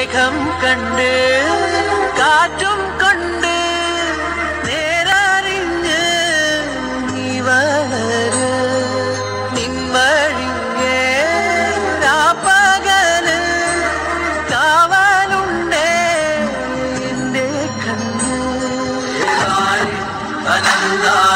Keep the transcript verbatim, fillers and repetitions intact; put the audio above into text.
മേഘം കണ്ട് കാറ്റും കൊണ്ട് നേരറിഞ്ഞ് നീ വളര് നിൻവഴിയേ രാപ്പകല് കാവലുണ്ടേ എന്റെ കണ്ണ്.